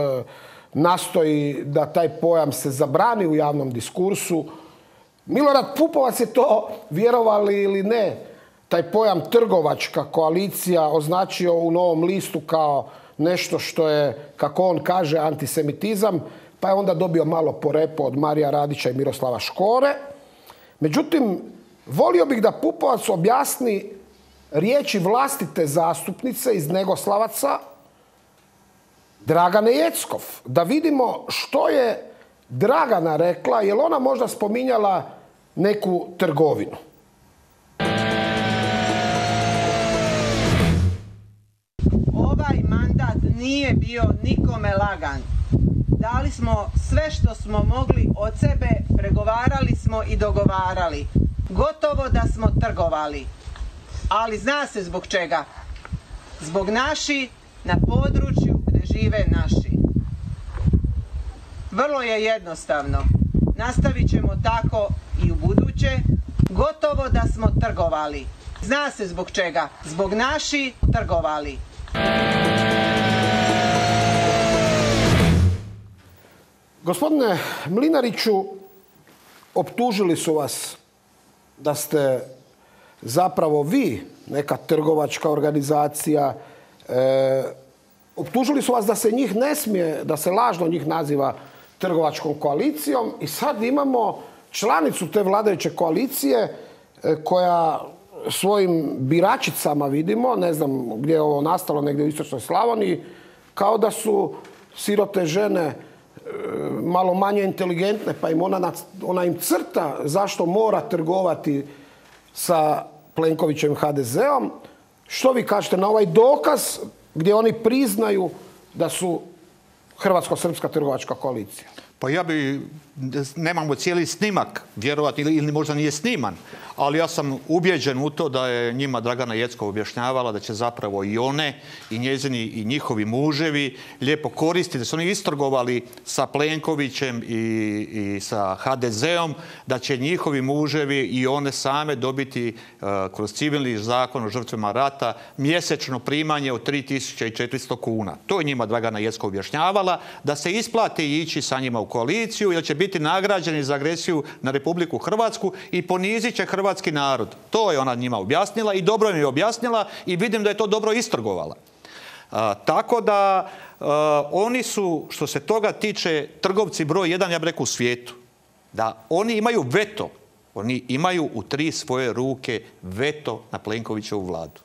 nastoji da taj pojam se zabrani u javnom diskursu. Milorad Pupovac je to, vjerovali ili ne, taj pojam trgovačka koalicija označio u Novom listu kao nešto što je, kako on kaže, antisemitizam, pa je onda dobio malo po repu od Marija Radića i Miroslava Škore. Međutim, volio bih da Pupovac objasni riječi vlastite zastupnice iz Negoslavaca, Dragane Jeckov, da vidimo što je Dragana rekla, je li ona možda spominjala neku trgovinu. Ovaj mandat nije bio nikome lagan. Dali smo sve što smo mogli od sebe, pregovarali smo i dogovarali. Gotovo da smo trgovali. Ali zna se zbog čega. Zbog naši na području gdje žive naši. Vrlo je jednostavno. Nastavit ćemo tako i u buduće. Gotovo da smo trgovali. Zna se zbog čega. Zbog naši trgovali. Gospodine Mlinariću, optužili su vas da ste zapravo vi neka trgovačka organizacija. Optužili su vas da se njih ne smije, da se lažno njih naziva trgovačkom koalicijom i sad imamo članicu te vladajuće koalicije koja svojim biračicama vidimo, ne znam gdje je ovo nastalo, negdje u istočnoj Slavoniji, kao da su sirote žene malo manje inteligentne, pa im ona im crta zašto mora trgovati sa Plenkovićem HDZ-om. Što vi kažete na ovaj dokaz gdje oni priznaju da su hrvatsko-srpska trgovačka koalicija? Pa ja bi, nemamo cijeli snimak, vjerovati, ili možda nije sniman, ali ja sam ubijeđen u to da je njima Dragana Jeckov objašnjavala da će zapravo i one, i njezini, i njihovi muževi lijepo koristiti, da su oni istrgovali sa Plenkovićem i sa HDZ-om, da će njihovi muževi i one same dobiti kroz civilni zakon o žrtvama rata mjesečno primanje od 3400 kuna. To je njima Dragana Jeckov objašnjavala, da se isplati ići sa njima u koaliciju, jer će biti nagrađeni za agresiju na Republiku Hrvatsku i ponizit će hrvatski narod. To je ona njima objasnila i dobro mi je objasnila i vidim da je to dobro istrgovala. Tako da oni su, što se toga tiče, trgovci broj 1, ja bih rekao, u svijetu. Da oni imaju veto. Oni imaju u 3 svoje ruke veto na Plenkovićevu vladu.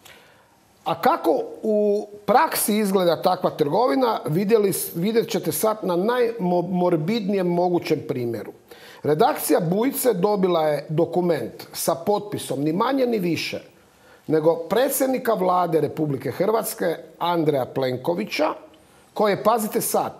A kako u praksi izgleda takva trgovina, vidjet ćete sad na najmorbidnijem mogućem primjeru. Redakcija Bujice dobila je dokument sa potpisom ni manje ni više nego predsjednika vlade Republike Hrvatske Andreja Plenkovića, koji je, pazite sad,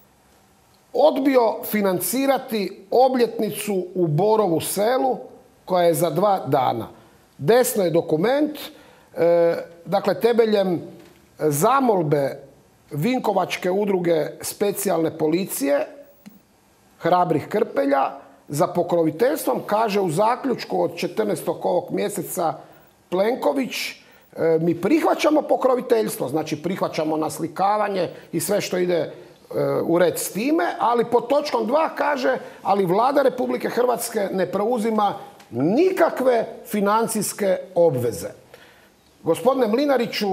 odbio financirati obljetnicu u Borovu Selu koja je za 2 dana. Desno je dokument, dakle, temeljem zamolbe Vinkovačke udruge specijalne policije Hrabrih Krpelja za pokroviteljstvom, kaže u zaključku od 14. ovog mjeseca Plenković, mi prihvaćamo pokroviteljstvo, znači prihvaćamo naslikavanje i sve što ide u red s time, ali pod točkom 2 kaže, ali Vlada Republike Hrvatske ne preuzima nikakve financijske obveze. Gospodine Mlinariću,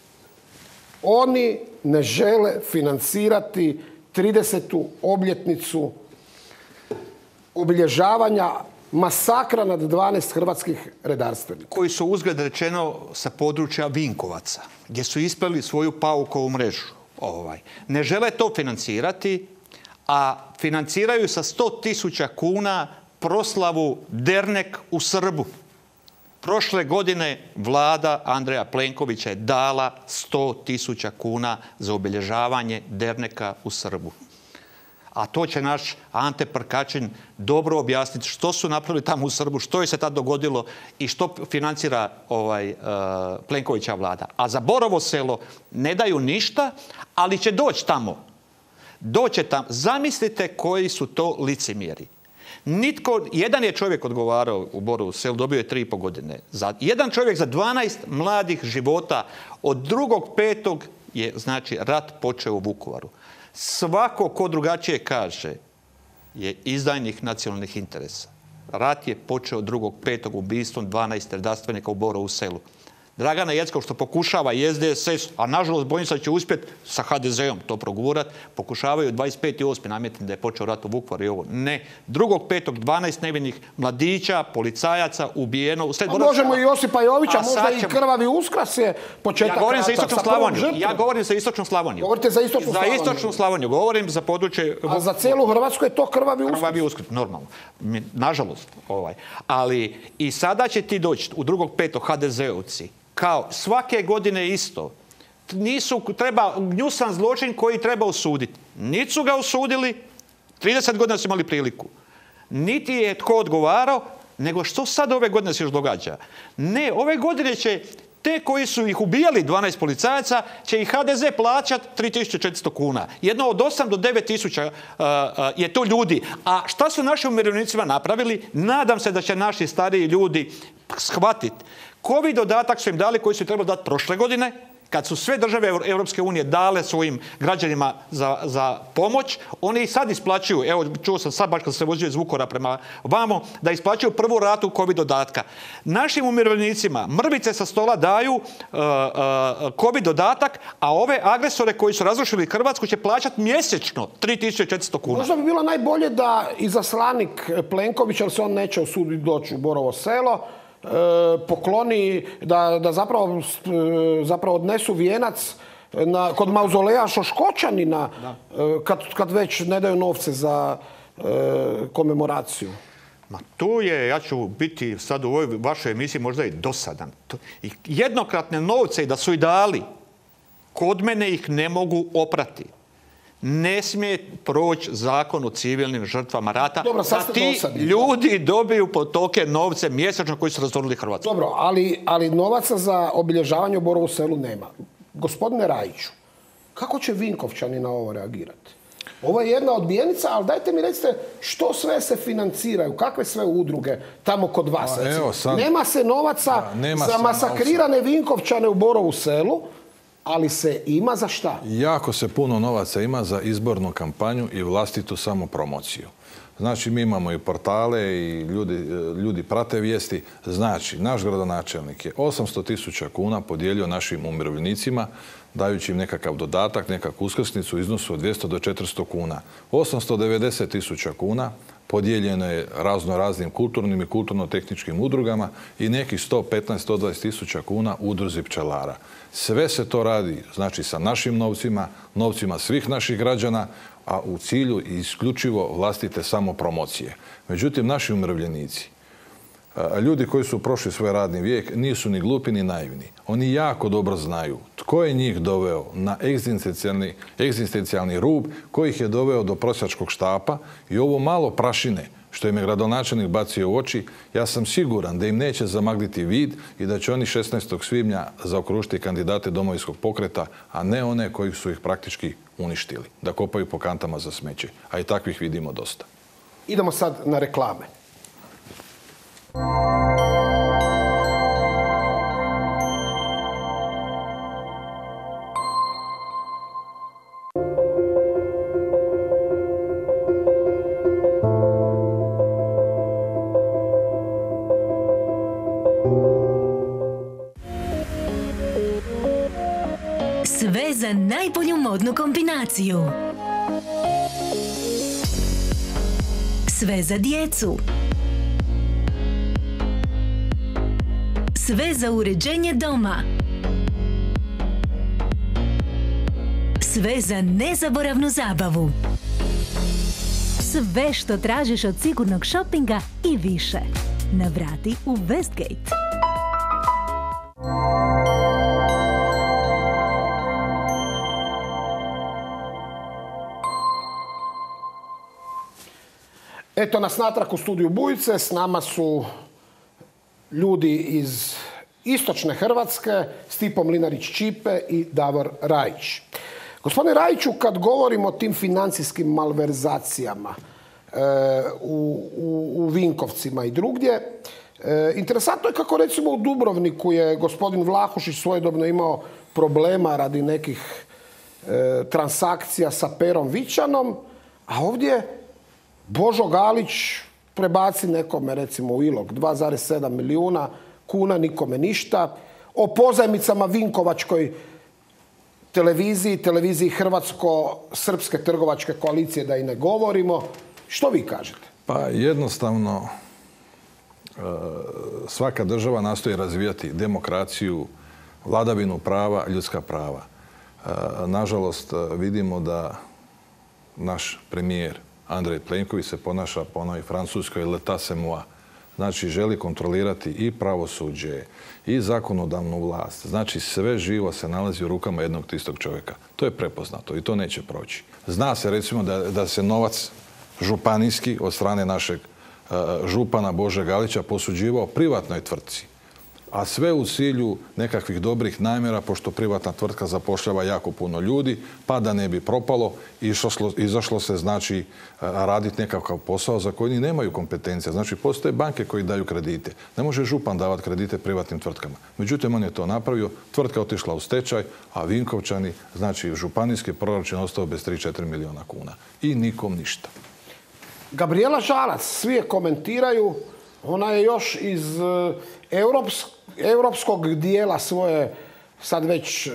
oni ne žele financirati 30. obljetnicu obilježavanja masakra nad 12 hrvatskih redarstvenika. Koji su, uzgled rečeno, sa područja Vinkovaca, gdje su ispleli svoju paukovu mrežu. Ne žele to financirati, a financiraju sa 100.000 kuna proslavu Dernek u Srbu. Prošle godine vlada Andreja Plenkovića je dala 100.000 kuna za obilježavanje Derneka u Srbu. A to će naš Ante Prkačin dobro objasniti što su napravili tamo u Srbu, što je se tad dogodilo i što financira Plenkovića vlada. A za Borovo Selo ne daju ništa, ali će doći tamo. Doće tamo. Zamislite koji su to licemjeri. Jedan je čovjek odgovarao u Borovu Selu, dobio je 3,5 godine. Jedan čovjek za 12 mladih života. Od 2.5. je, znači, rat počeo u Vukovaru. Svako ko drugačije kaže je izdajnik nacionalnih interesa. Rat je počeo 2.5. ubistvom 12 redarstvenika u Borovu Selu. Dragana Jeckov, što pokušava i SDSS, a nažalost bojim se da će uspjeti sa HDZ-om to progurat, pokušavaju 25.8. nametiti da je počeo rat u Vukovaru i ovo. Ne. 2.5. 12 nevinih mladića, policajaca ubijeno. A možemo i Josipa Jovića, možda i Krvavi Uskras je početak rata. Ja govorim za Istočnu Slavoniju. Ja govorim za Istočnu Slavoniju. Govorite za Istočnu Slavoniju? Za Istočnu Slavoniju. Govorim za područje... A za cijelu Hrvatsku je to Krvavi Uskras? Krvavi Uskras, normalno. Nažalost. Ali i sada će ti doći u 2.5. HDZ-ovci. Kao svake godine isto. Treba gnjusan zločin koji treba osuditi. Niti su ga osudili, 30 godina su imali priliku. Niti je tko odgovarao, nego što sad ove godine se još događa. Ne, ove godine će te koji su ih ubijali, 12 policajaca, će ih HDZ plaćati 3.400 kuna. Jedno od 8 do 9.000 je to ljudi. A šta su naši umirovljenicima napravili? Nadam se da će naši stariji ljudi shvatiti. Covid dodatak su im dali koji su trebali dati prošle godine, kad su sve države Europske unije dale svojim građanima za pomoć. Oni i sad isplaćuju, evo čuo sam sad baš kad se vozio iz Vukovara prema vamo, da isplaćuju prvu ratu Covid dodatka. Našim umirovljenicima mrvice sa stola daju Covid dodatak, a ove agresore koji su razrušili Hrvatsku će plaćati mjesečno 3.400 kuna. Možda bi bilo najbolje da izaslanik Plenkovića, jer se on neće usuditi doći u Borovo Selo, pokloni, da zapravo odnesu vijenac kod mauzoleja Šoškočanina, kad već ne daju novce za komemoraciju. Ma tu je, ja ću biti sad u ovoj vašoj emisiji možda i dosadan. Jednokratne novce da su i dali, kod mene ih ne mogu oprati. Ne smije proći zakon o civilnim žrtvama rata. Dobro, da ti ljudi dobiju po toke novce mjesečno koji su razorili Hrvatsku. Dobro, ali novaca za obilježavanje u Borovu Selu nema. Gospodine Rajiću, kako će Vinkovčani na ovo reagirati? Ovo je jedna odbijenica, ali dajte mi recite što sve se financiraju, kakve sve udruge tamo kod vas. Nema se novaca za masakrirane Vinkovčane u Borovu Selu, ali se ima za šta? Jako se puno novaca ima za izbornu kampanju i vlastitu samopromociju. Znači, mi imamo i portale i ljudi prate vijesti. Znači, naš gradonačelnik je 800.000 kuna podijelio našim umirovljenicima, dajući im nekakav dodatak, nekakvu uskrsnicu u iznosu od 200 do 400 kuna. 890.000 kuna podijeljeno je raznim kulturnim i kulturno-tehničkim udrugama i nekih 115-120.000 kuna udruzi pčelara. Sve se to radi, znači, sa našim novcima, novcima svih naših građana, a u cilju isključivo vlastite samopromocije. Međutim, naši umirovljenici, ljudi koji su prošli svoj radni vijek, nisu ni glupi ni naivni. Oni jako dobro znaju tko je njih doveo na egzistencijalni rub, koji ih je doveo do prosjačkog štapa i ovo malo prašine što im je gradonačelnik bacio u oči, ja sam siguran da im neće zamagliti vid i da će oni 16. svibnja zaokružiti kandidate Domovinskog pokreta, a ne one koji su ih praktički uništili, da kopaju po kantama za smeće. A i takvih vidimo dosta. Idemo sad na reklame. Sve za najbolju modnu kombinaciju. Sve za djecu. Sve za uređenje doma. Sve za nezaboravnu zabavu. Sve što tražiš od sigurnog šopinga i više. Navrati u Westgate. Eto nas natrag u studiju Bujice, s nama su ljudi iz istočne Hrvatske, Stipo Mlinarić-Ćipe i Davor Rajić. Gospodine Rajiću, kad govorimo o tim financijskim malverzacijama u Vinkovcima i drugdje, interesantno je kako recimo u Dubrovniku je gospodin Vlahušić svojedobno imao problema radi nekih transakcija sa Perom Vićanom, a ovdje Božo Galić prebaci nekome, recimo u Ilok, 2,7 milijuna kuna, nikome ništa. O pozajmicama Vinkovačkoj televiziji Hrvatsko-Srpske trgovačke koalicije da i ne govorimo. Što vi kažete? Pa jednostavno svaka država nastoji razvijati demokraciju, vladavinu prava, ljudska prava. Nažalost, vidimo da naš premijer Andrej Plenković se ponaša po onoj francuskoj l'état c'est moi. Znači, želi kontrolirati i pravosuđe, i zakonodavnu vlast. Znači, sve živo se nalazi u rukama jednog te istog čovjeka. To je prepoznato i to neće proći. Zna se, recimo, da se novac županijski od strane našeg župana Bože Galića posuđivao privatnoj tvrtci. A sve u cilju nekakvih dobrih namjera, pošto privatna tvrtka zapošljava jako puno ljudi, pa da ne bi propalo, izašlo se, znači, raditi nekakav posao za koji ni nemaju kompetencija. Znači, postoje banke koji daju kredite. Ne može župan davati kredite privatnim tvrtkama. Međutim, on je to napravio, tvrtka otišla u stečaj, a Vinkovčani, znači, županijski proračun ostao bez 3-4 milijuna kuna. I nikom ništa. Gabrijela Žalac, svi je komentiraju, ona je još iz europskog dijela svoje sad već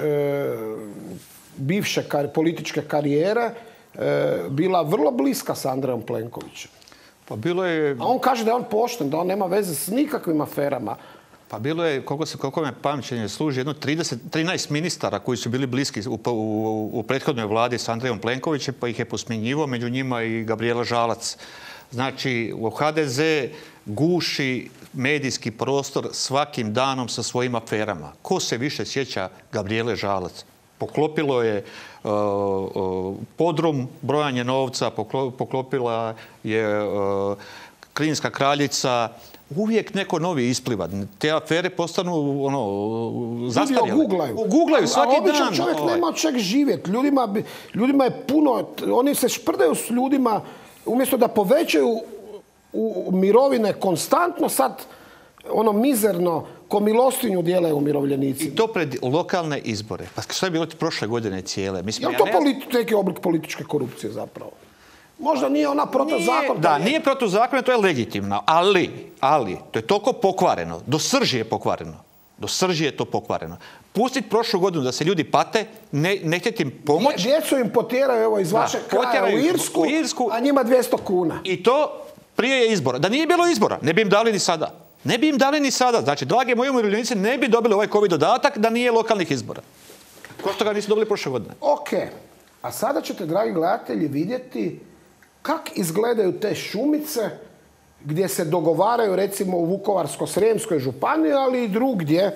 bivše političke karijere bila vrlo bliska s Andrejom Plenkovićem. Pa bilo je... A on kaže da je on pošten, da on nema veze s nikakvim aferama. Pa bilo je, koliko me pamćenje služi, jedno 13 ministara koji su bili bliski u prethodnoj vladi s Andrejom Plenkovićem, pa ih je posmjenjivo, među njima i Gabrijela Žalac. Znači, u HDZ guši medijski prostor svakim danom sa svojim aferama. Ko se više sjeća Gabrijele Žalac? Poklopilo je podrum, brojanje novca, poklopila je Kninska kraljica. Uvijek neko novi ispliva. Te afere postanu zastarjele. Googlaju svaki dan. A običan čovjek nema od čeg živjeti. Ljudima je puno... Oni se šprdaju s ljudima umjesto da povećaju mirovine konstantno, sad mizerno ko milostinju dijele umirovljenici. I to pred lokalne izbore. Pa što je bilo prošle godine cijele? Je li to neki oblik političke korupcije zapravo? Možda nije ona protuzakonita. Da, nije protuzakonita, to je legitimno. Ali, to je toliko pokvareno. Do srži je pokvareno. Do srži je to pokvareno. Pustiti prošlu godinu da se ljudi pate, ne htjeti im pomoći. Djecu im potjeraju evo iz vašeg kraja u Irsku, a njima 200 kuna. I to prije je izbora. Da nije bilo izbora, ne bi im dali ni sada. Ne bi im dali ni sada. Znači, dragi moji umirovljenici ne bi dobili ovaj COVID dodatak da nije lokalnih izbora. Ko što ga nisu dobili prošle godine. Ok. A sada ćete, dragi gledatelji, vidjeti kak izgledaju te šumice gdje se dogovaraju recimo u Vukovarsko-srijemskoj županiji, ali i drugdje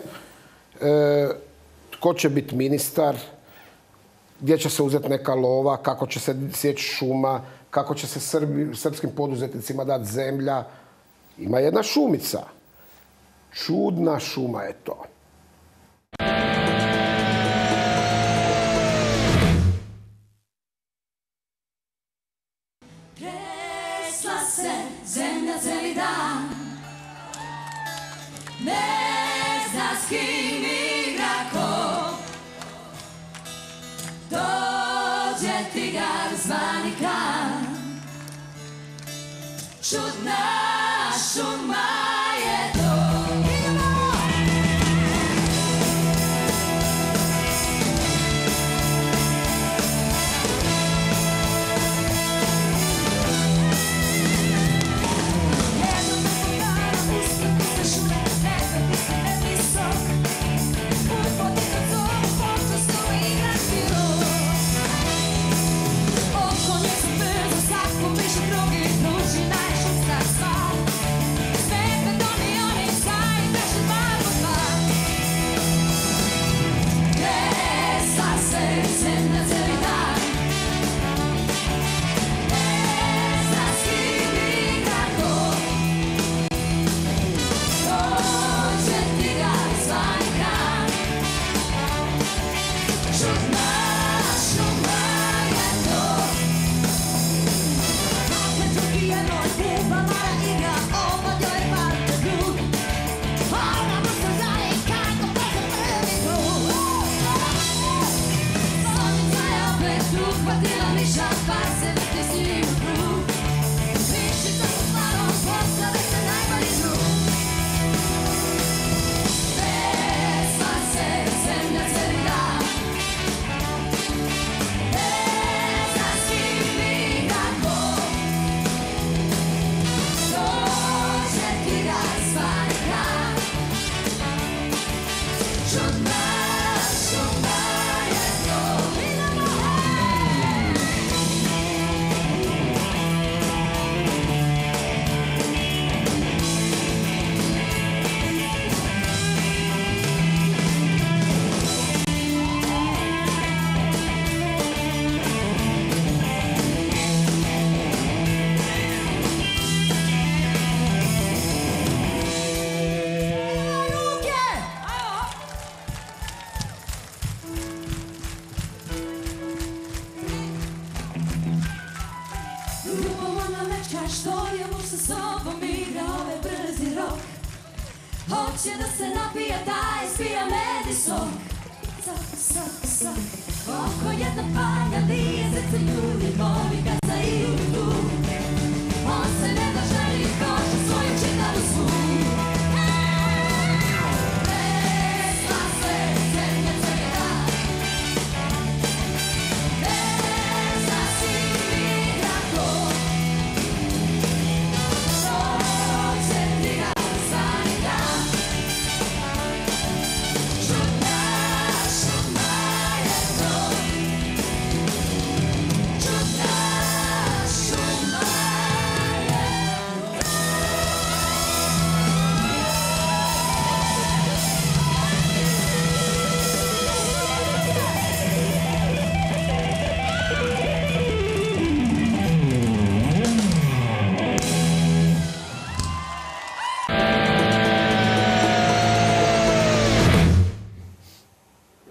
tko će biti ministar, gdje će se uzeti neka lova, kako će se sjeći šuma, kako će se srpskim poduzetnicima dati zemlja. Ima jedna šumica. Čudna šuma je to. Tresla se zemlja cijeli dan, ne zna s kim igra ko. Dođe tigar zvani kan, čudna šuma je to. Hoće da se napije, taj spija med i sok. Oko jedna panja lije, srce ljudi voli kad se i tu. On se ne da želi i koša svoju čitavu svu. Vesla se, zemlja cijeli dan. Ne zna si mi kako.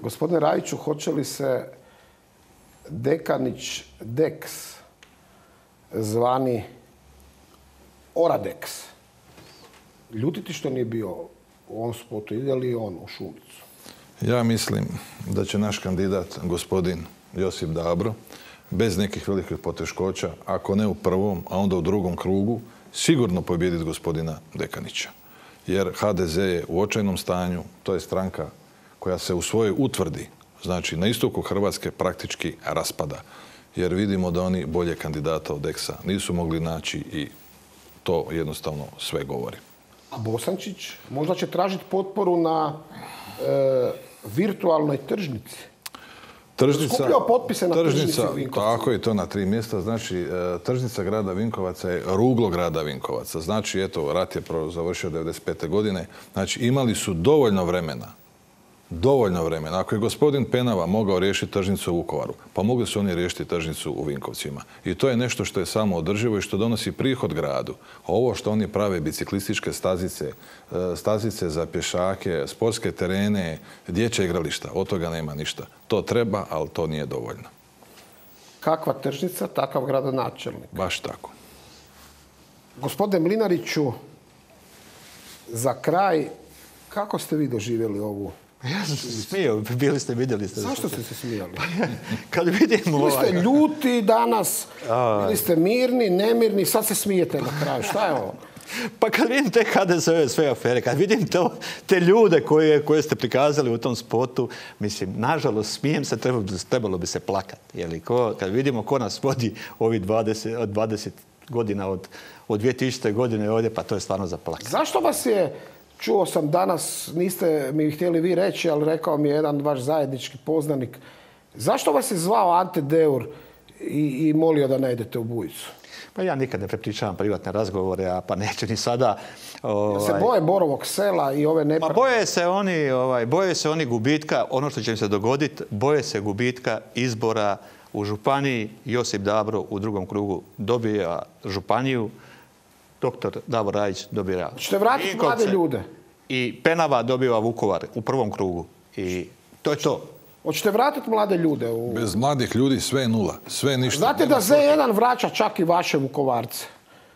Gospodine Rajiću, hoće li se Dekanić Dex zvani Oradex ljutiti što nije bio u ovom spotu? Ide li on u Šumicu? Ja mislim da će naš kandidat, gospodin Josip Dabro, bez nekih velikih poteškoća, ako ne u prvom, a onda u drugom krugu, sigurno pobijediti gospodina Dekanića. Jer HDZ je u očajnom stanju, to je stranka koja se u svojoj utvrdi, znači na istoku Hrvatske, praktički raspada. Jer vidimo da oni bolje kandidata od Deksa nisu mogli naći i to jednostavno sve govori. A Bosančić možda će tražiti potporu na virtualnoj tržnici. Skupljao potpise na tržnici u Vinkovcu. Tako je, to na 3 mjesta. Znači, tržnica grada Vinkovaca je ruglo grada Vinkovaca. Znači, eto, rat je završio 1995. godine. Znači, imali su dovoljno vremena. Ako je gospodin Penava mogao riješiti tržnicu u Vukovaru, pa mogli su oni riješiti tržnicu u Vinkovcima. I to je nešto što je samo održivo i što donosi prihod gradu. Ovo što oni prave, biciklističke stazice za pješake, sportske terene, dječje igrališta, od toga nema ništa. To treba, ali to nije dovoljno. Kakva tržnica, takav gradonačelnik. Baš tako. Gospodine Mlinariću, za kraj, kako ste vi doživjeli ovu? Ja sam se smijao, vidjeli ste. Zašto ste se smijali? Kad vidim Bili ste ljuti danas, bili ste mirni, nemirni, sad se smijete na kraju. Šta je ovo? Pa kad vidim te HDZ-ove sve afere, kad vidim te ljude koje ste prikazali u tom spotu, mislim, nažalost, smijem se, trebalo bi se plakati. Kad vidimo ko nas vodi ovih 20 godina od 2000. godine ovdje, pa to je stvarno za plakati. Zašto vas je, čuo sam danas, niste mi htjeli vi reći, ali rekao mi je jedan vaš zajednički poznanik, zašto vas je zvao Ante Deur i molio da ne idete u Bujicu? Pa ja nikad ne prepričavam privatne razgovore, a pa neću ni sada. Se boje Borovog sela i ove nepravde? Pa boje se oni gubitka, ono što će im se dogoditi, boje se gubitka izbora u županiji. Josip Dabro u drugom krugu dobija županiju, doktor Davor Rajić dobija Ćete vratiti mlade ljude? I Penava dobiva Vukovar u prvom krugu. I to je to. Hoćete vratiti mlade ljude? Bez mladih ljudi sve je nula. Sve je ništa. Znate da Z1 vraća čak i vaše Vukovarce?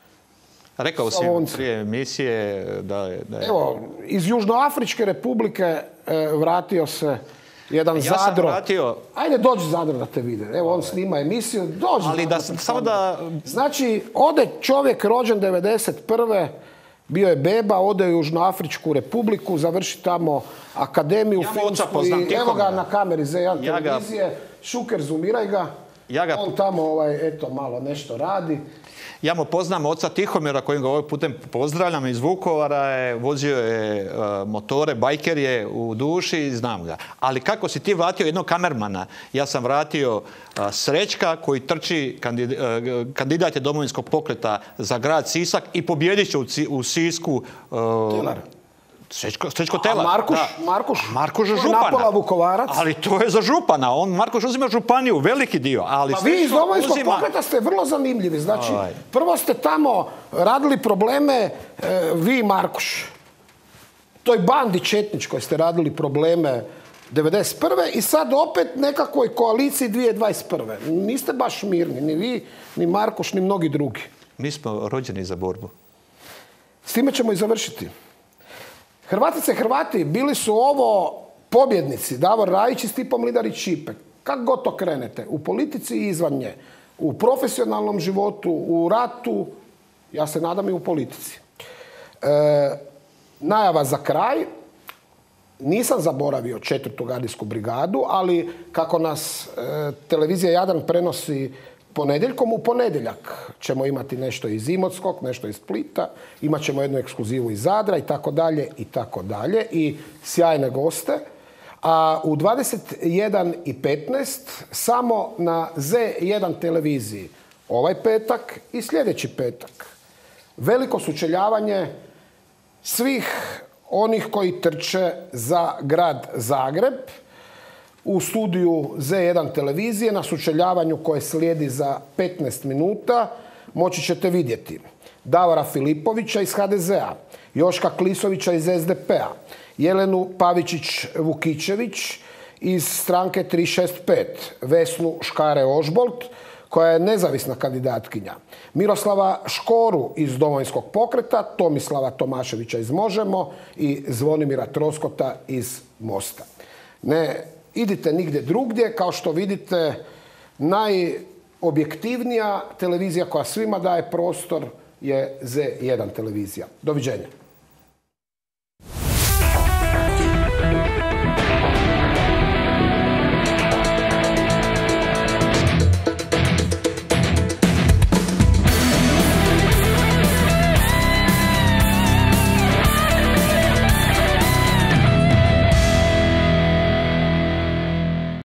Rekao sam prije emisije da je... Evo, iz Južnoafričke republike vratio se jedan Zadro. Ja sam vratio... Ajde, dođi Zadro da te vide. Evo, on snima emisiju. Dođi. Ali samo da... Znači, ode čovjek rođen 1991. Bio je beba, ode u Južnoafričku republiku, završi tamo akademiju filmsku i evo ga na kameri Z1 televizije. Šuker, zoomiraj ga. On tamo, eto, malo nešto radi. Ja mu poznam oca Tihomira, kojim ga ovog putem pozdravljam iz Vukovara, vozio je motore, bajker je u duši i znam ga. Ali kako si ti vratio jednog kamermana? Ja sam vratio Srećka koji trči, kandidat je Domovinskog pokreta za grad Sisak i pobjedit će u Sisku. Telar. Srećko Telar. Markuš župana. Napola Vukovarac. Ali to je za župana. Markuš uzima županiju, veliki dio. Ali pa vi iz Domovinskog pokreta ste vrlo zanimljivi. Znači, prvo ste tamo radili probleme, vi i Markuš. Toj bandi četničkoj ste radili probleme 1991. i sad opet nekakvoj koaliciji 2021. Niste baš mirni, ni vi, ni Markuš, ni mnogi drugi. Mi smo rođeni za borbu. S time ćemo i završiti. Hrvatice i Hrvati bili su ovo pobjednici, Davor Rajić i Stipo Mlinarić-Šipe. Kako god to krenete, u politici i izvan nje, u profesionalnom životu, u ratu, ja se nadam i u politici. Najava za kraj, nisam zaboravio 4. gardijsku brigadu, ali kako nas televizija Jadran prenosi ponedjeljkom, u ponedjeljak ćemo imati nešto iz Imotskog, nešto iz Splita, imat ćemo jednu ekskluzivu iz Zadra i tako dalje i sjajne goste. A u 21:15 samo na Z1 televiziji ovaj petak i sljedeći petak veliko sučeljavanje svih onih koji trče za grad Zagreb u studiju Z1 televizije na sučeljavanju koje slijedi za 15 minuta moći ćete vidjeti Davora Filipovića iz HDZ-a, Joška Klisovića iz SDP-a, Jelenu Pavičić-Vukičević iz stranke 365, Vesnu Škare-Ožbolt, koja je nezavisna kandidatkinja, Miroslava Škoru iz Domovinskog pokreta, Tomislava Tomaševića iz Možemo i Zvonimira Troskota iz Mosta. Ne idite nigdje drugdje, kao što vidite, najobjektivnija televizija koja svima daje prostor je Z1 televizija. Doviđenja.